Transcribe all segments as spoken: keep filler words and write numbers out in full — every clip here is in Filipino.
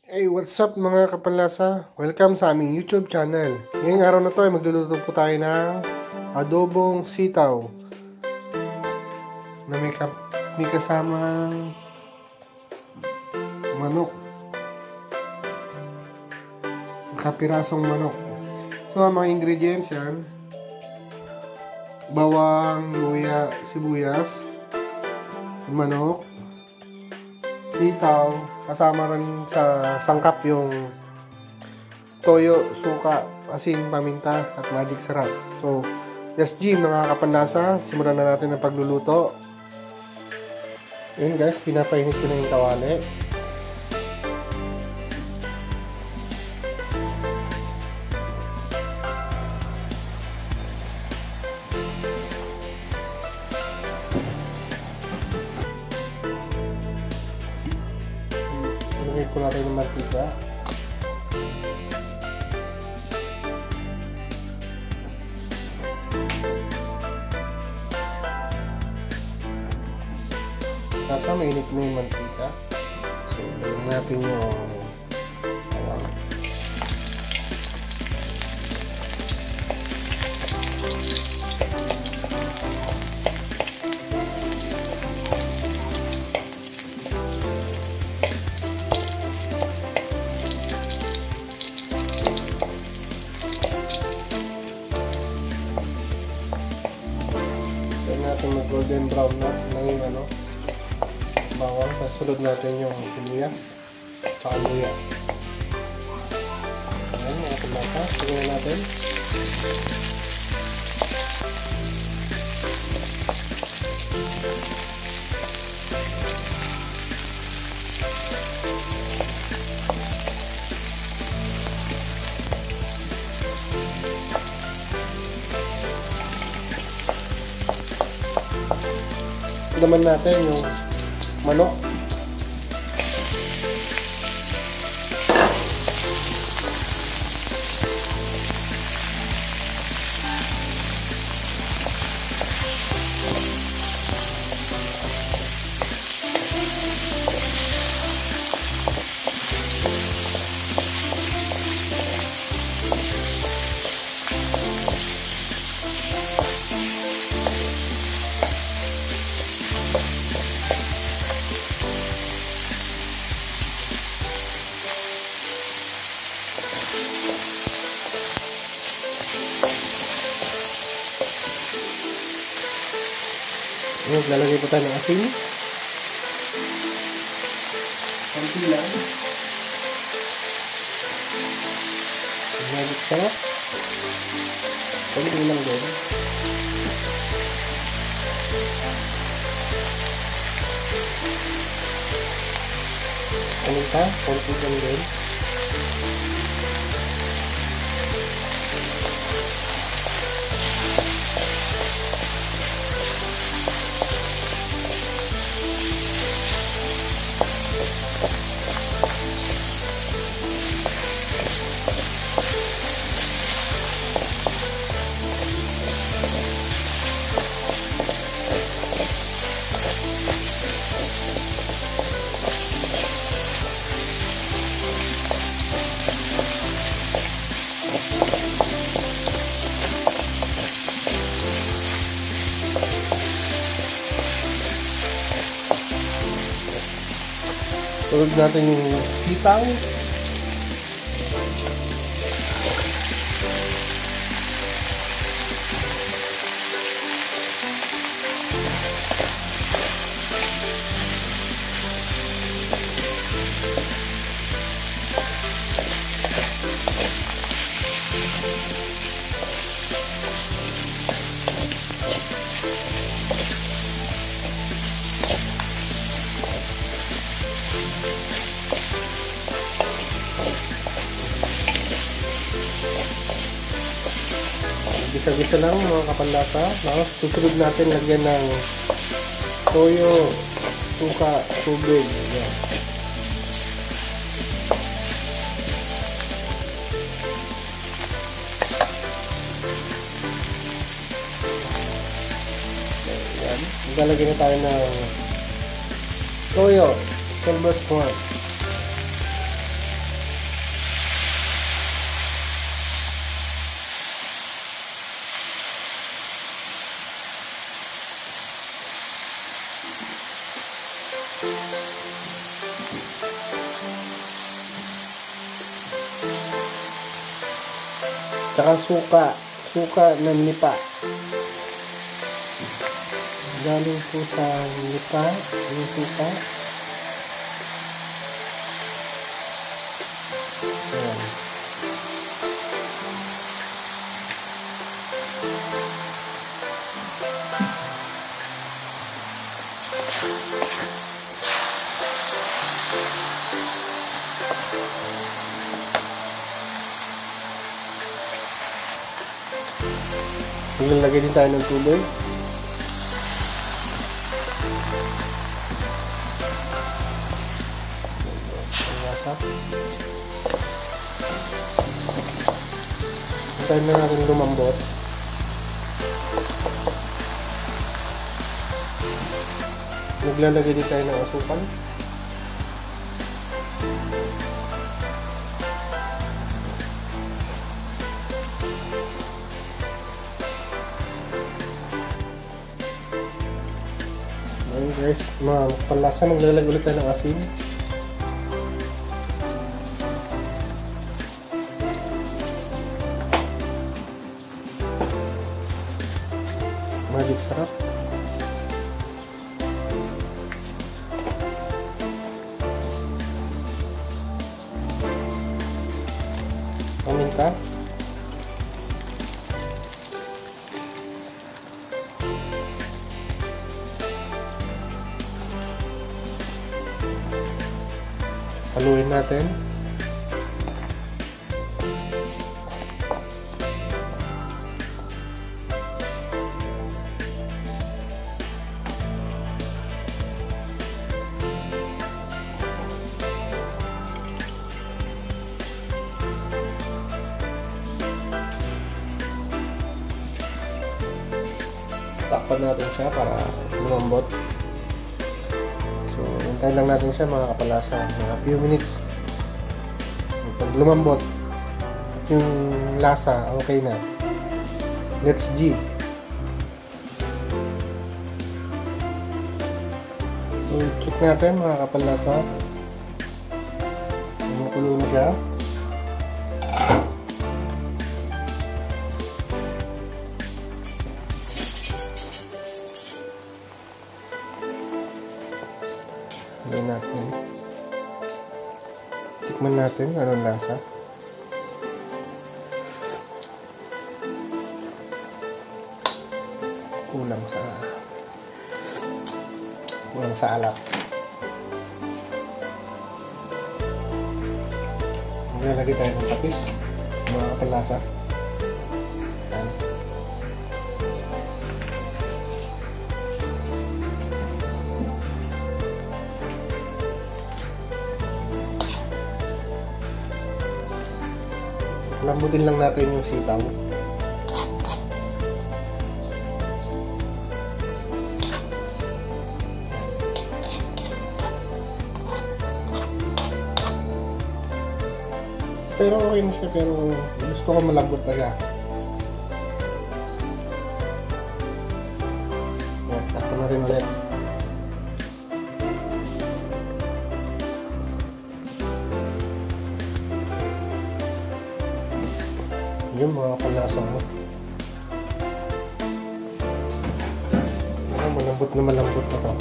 Hey, what's up mga kapanlasa? Welcome sa aming YouTube channel. Ngayong araw na to ay magluluto po tayo ng adobong sitaw na may, kap may kasamang manok. Kapirasong manok. So, ang mga ingredients yan: bawang, luya, sibuyas, manok, sitaw, kasama rin sa sangkap yung toyo, suka, asin, paminta, at magic sarap. So, yes G, mga kapanlasa, simulan na natin ang pagluluto. Yun guys, pinapainit ko na yung kawali. Ilagay ko natin yung mantika. Nasa mainit na yung mantika. So, ilagay natin yung bawang. Natin mag golden brown na ng yung ano, bawang. Tapos sulod natin yung sibuyas tsaka luya. Ayan, mga kumata. Tingnan natin. Naman natin yung manok. Ayan, lalagay po tayo ng asin. Konti lang. Magic sarap. Konti lang din. Paminta, konti lang din. Tulog natin yung sitaw. Gisa-gisa lang mga kapanlasa. Tapos susunod natin lagyan ng toyo, suka, tubig. Ayan. Ayan. Maglalagay na tayo ng toyo, silver swan. Tsaka suka. Suka na nipa. Galing po sa nipa. Yung suka. Ayan. Maglalagay din tayo ng tubig. Hintayin na natin lumambot. Maglalagay din tayo ng asukal. Ayun guys, mga palasa, maglalagay ulit tayo ng asin. Magic sarap. Paminta. Haluin natin. Takpan natin siya para lumambot. So, hintayin lang natin siya mga kapalasa, mga few minutes. Pag lumambot yung lasa, okay na. Let's G. So, check natin mga kapalasa. Makulo na siya. Hindi natin. Tikman natin anong lasa. Kulang sa kulang sa alak. Maglalagay tayo ng patis, mga kapalasa. Ayan. Lambutin lang natin yung sitaw. Pero okay na siya, pero gusto ko malambot na siya. Yan, takpan na rin ulit. Yung mga kalasa mo. Oh, malambot na malambot na to.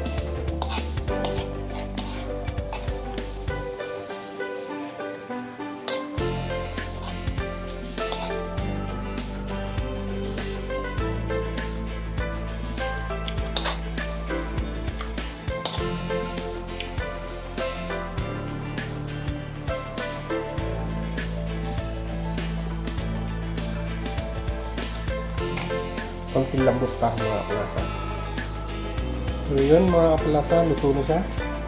Konting lambot pa mga kapalasa. So yun mga kapalasa, luto na siya.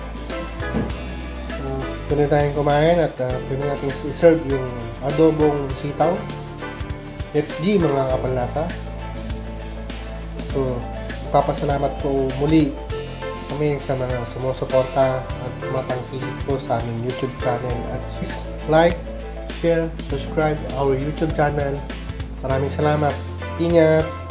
So, pwede tayong kumain at uh, pwede natin i-serve yung adobong sitaw. Let's G mga kapalasa. So, ipapasalamat po muli kami sa mga sumusuporta at tumatangkilik po sa aming YouTube channel. At please like, share, subscribe our YouTube channel. Maraming salamat. Ingat!